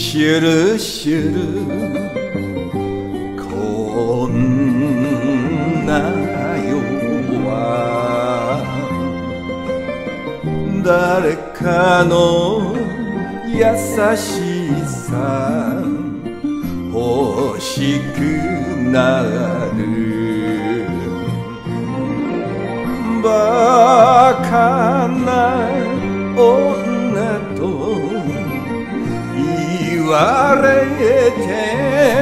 シュルシュルこんな夜は誰かの優しさ欲しくなるバカな女と言われて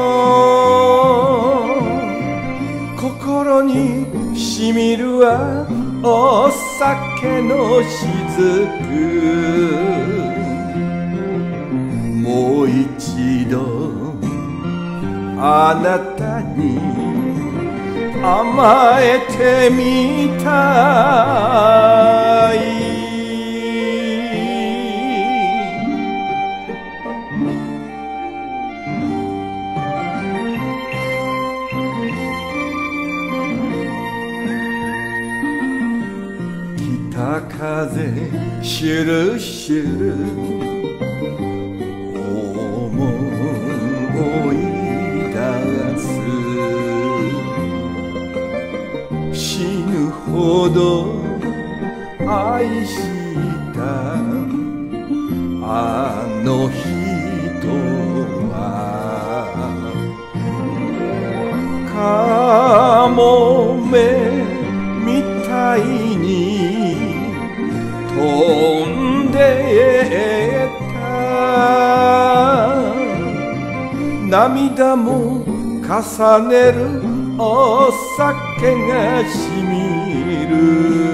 も心にしみるはお酒の雫もう一度あなたに甘えてみたい北風シュルシュル思い出す死ぬほど愛したあの人はカモメみたいに飛んでった涙も重ねるお酒がしみる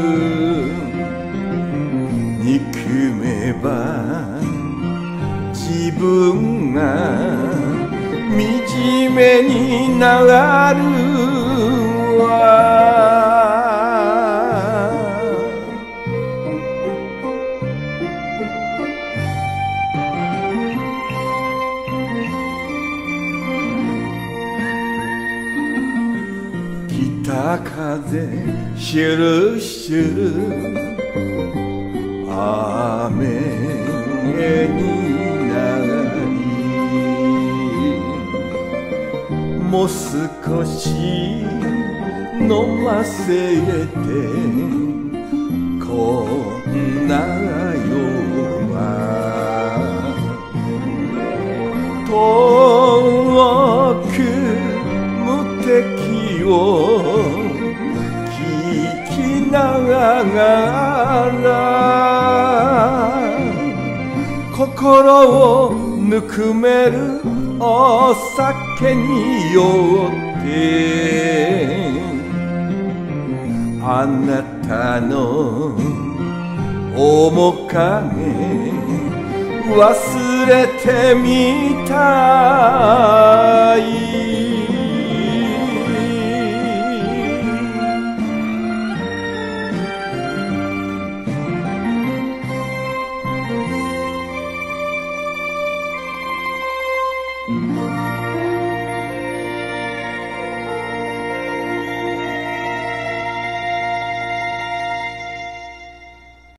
憎めば自分が惨めになるわ北風シュルシュル雨になりもう少し飲ませてこんな夜は遠く無敵を聞きながら心をぬくめるお酒に酔ってあなたの面影忘れてみたい